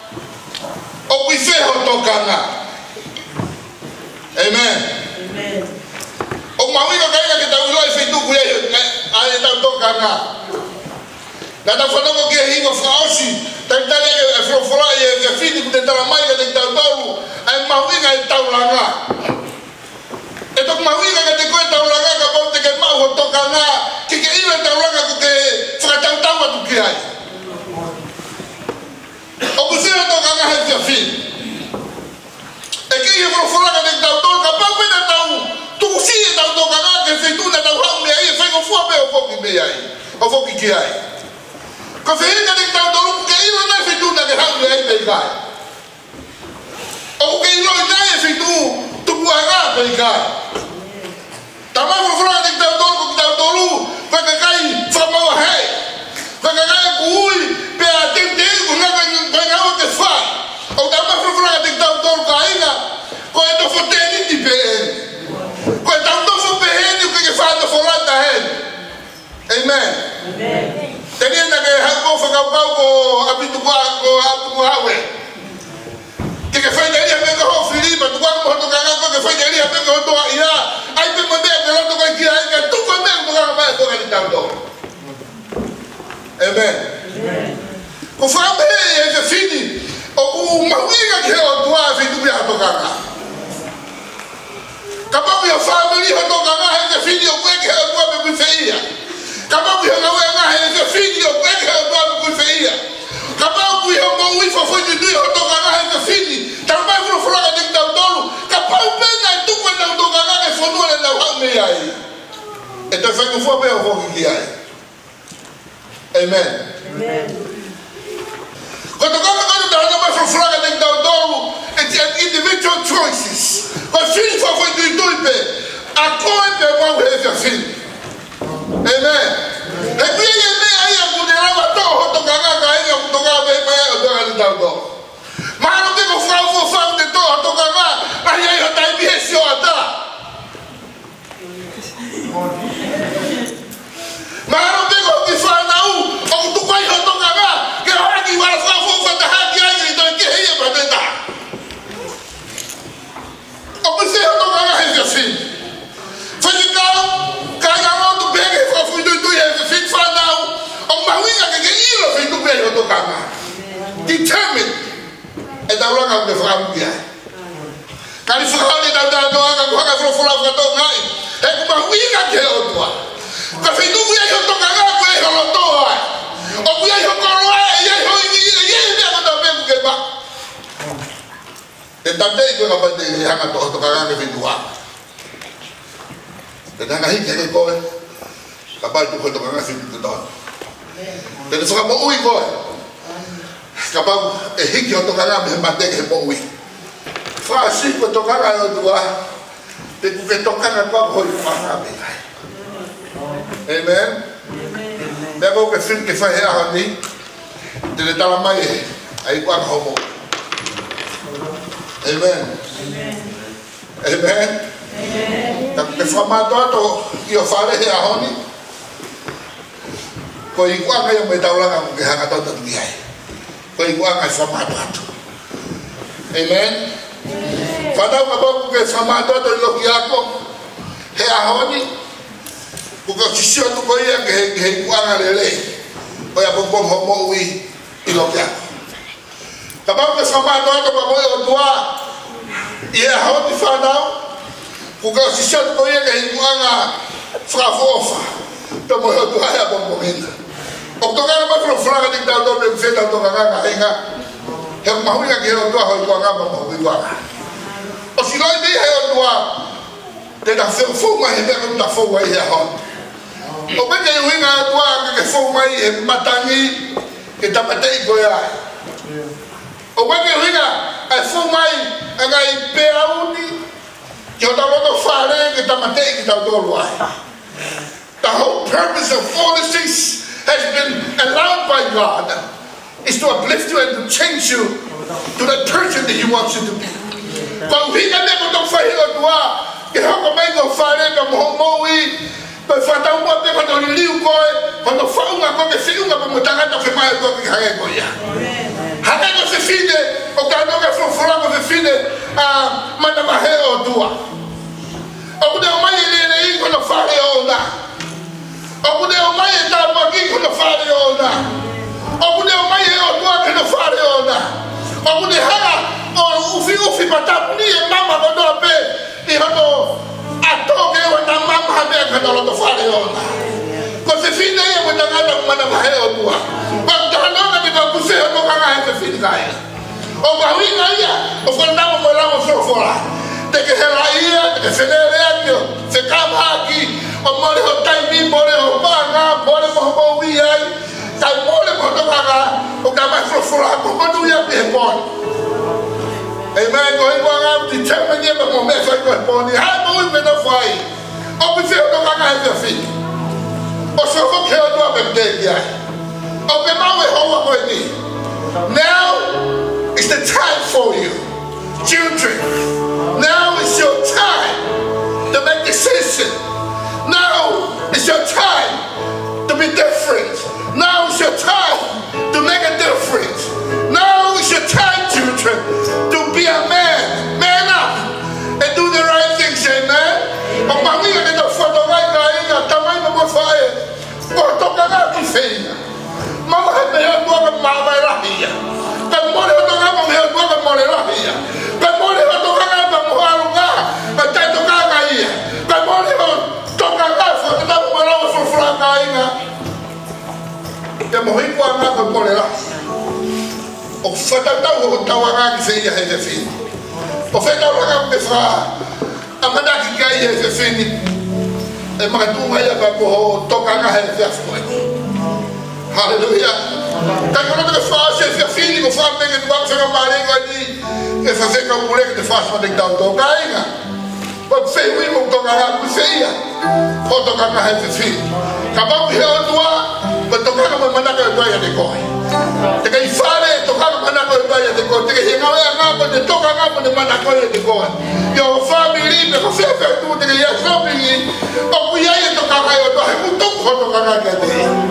o kui feho tokanga. Amen. O mawina kainga ke tau iloi feitu kuya ai tau tokanga. Nada whanongo kia hingo whaosi, tai tane e whorofora e whini ku te taramai ka te tau tau, ai mawinga e tau langa. E tok mawinga ka te koe tau langa ka pau te ke mau ho tokanga, ke ina tau langa ku ke whakatau tau atu ki ai. O ku whina tokanga he whini. E ke ia whorofora ka te tau tau, ka pau pena tau, tuku si e tau tokanga ke whituna tau hau mea ia, whaingo fua mea o whoki mea ai, o whoki ki ai. Ko whenga ni tau tolu ke ilo nai whitu na ke hau ni ai pei kai. O ke ilo nai whitu tuku anga pei kai. Tamai whawhara ni tau tolu ko tau tolu whakakai whamaua hei. Whakakai kuhui pia tente ku ngaka ngau te whai. O tamai whawhara ni tau tolu ka inga ko e tofo teni ti pe eni. Ko e tau tofo pe eni ko ke whana wholata heni. Amen. Amen. Tenia na ke hako whakapau ko apitu kwa ko atu ko hawe. Ke whaineri hame ka ho Filipa, tukwa ko hoto ka ngako ke whaineri hame ka hoto a ia. Ai pe mo mea ke hoto ka kia ai ka tukwa mea ko ka mai ko ka ni tau to. Amen. Ko whaame e ke whini o ku mawinga ke hoto a whitu mea hoto ka ngako. Ka papu ya whaameri hoto ka ngako he ke whini o kwe ke hoto a me kui whiia. Kapau ki hanga wea ngahe e te whini o kweke hea tuamu kui whiia. Kapau ki hanga ui whawhoi tui ho toka ngahe e te whini. Tau mai wuro whuranga te tau tolu. Kapau pena e tukwe tau toka ngahe whanua le tau hau mei ai. E te whaingu fua pēo whoki ki ai. Amen. Ko toka ngahe te hana mai whuranga te tau tolu. It's an individual choices. Ko whini whawhoi tui pe. A koe pe wau he te whini. Amen. E kuia ia mea ia kune rawa tō hoto kanga ka inga kuto ngā mea mea o tōka ni tau tō. Mahano te ko whau te tō hoto kanga, ahi ai ho tai mihe sio ata. Mahano te ko ki whanau, o kutu kai hoto kanga, ke haki wala whau whata haki ai i toi ke heia pateta. O pise hoto kanga he kia whini. Whanikau, ka inga roto pēke whawhui tui he whini whanau, o mawinga ke ilo whitu pēke hoto kanga. Determined. E tau ranga me whakamuki ai. Kari whakaone tau tātoanga ku haka whawhula whakatau ngai. E ku mawinga ke otua. Ka whitu kui ai hoto kanga ku e holoto ai. O kui ai hokoro ai, e ai hoi ni ina, ie mea kata pēku ke ma. E tatei koe ka pate e hanga to hoto kanga ke whitu ai. Te nanga hiki heke koe, ka pai tu hoto kanga whitu te tau. Te te whakamo ui koe, ka pau e hiki hoto kanga me he mateke he mo ui. Whaasi koe to kanga e o tua, te kuke to kanga kua hoi whanga me kai. Amen. Mea kau ke whitu ke whahe aho ni, te le tala mai e, ai kua ka homo. Amen. Amen. Ta ke whamato ato i o whare he ahoni. Ko i kuanga i o me tauranga mo ke hanga tauta tui ai. Ko i kuanga i whamato ato. Amen. Whanau ka boku ke whamato ato i loki ako. He ahoni. Kuka sisio tu ko ia ke he kuanga lele. Ko ia pompom homo ui i loki ako. Ka boku ke whamato ato pa moe o tua. I ahoni whanau. Kuka sisio tu ko ia ke he kuanga whakafofa. Pe moe o tua hea pompomina. O tokanga mai whraga ni tau tō me wheta tokanga ka henga. He mahuinga ki heo tua hoi kuanga ma mahui kuanga. O si loi mei heo tua, te na whau mai he mea katu na whau mai hea hon. O peke i huinga tua ke whau mai he matangi ke tapatei koe ai. O peke i huinga ai whau mai anga i pea uni ki o tau roto whare ke tapatei ki tau tōru ai. The whole purpose of all these things has been allowed by God is to uplift you and to change you to that person that He wants you to be. Kung hindi mo itong fahilo tua, kaya ko may go fare ka mohomowi, kaya fatang mo ate kung nililiw ko, kung faunga ko, kasi yung nga pamutangan na kumaya ko kaya ko ya. Hanggang ko sa fide, fine mana maheo tua o kude o mai le i kono fare ona o kude o mai ta mo ki kono fare ona o kude o mai o tua kono fare ona o kude ha o ufi pata ni mama no do pe i hono atoke o na mama be kono lo fare ona ko se fine e mo tanga mana maheo tua ba tanga ni ba kuse o kanga e fine kai o bahina ia o fondamo mo la mo fora te que hela ia te que fenere aqui se cama aqui o mole o taimi mole o banga mole mo bo wi ai tai mole mo to kanga o ka mai fora ko mo tu ia pe bon amen ko i banga ti chama ni mo me fa ko bon ha mo wi no fai o bi se o kanga e fi o so fo ke o do be de ia o be ma we ho wa ko ni now it's the time for you, children. Now is your time to make decisions. Now is your time to be different. Now is your time to make a difference. Now is your time, children, to be a man up, and do the right things, amen. Mama had me help walk with Mama Rahia. But more than I'm help walk with Mama Rahia. But more than I'm talking about Moharuga, but I don't have here. But more than I'm talking about for the number one hour for Francaina. The Mohiko and Napa Morera. Of Fatata, who Tawara say you have a fee. Of Feta Befra, Amadaki Guy has a fee. And my two Mayabapo, Tokanga has just one. Hallelujah. Kan je nog de fase is je feeling of something in wat van maar ik weet is zeker hoe lekker de fase wat ik dan doe kijken. Wat veel wie moet toch aan het zeggen. Wat toch aan het zeggen. Kabang heel doa, maar toch aan het manak het bij de kooi. De kai fare toch aan het manak het bij de kooi. De hier nou aan de toch aan het manak het de kooi. Jouw familie de gevecht doet de je familie. Op jij toch aan het moet toch aan het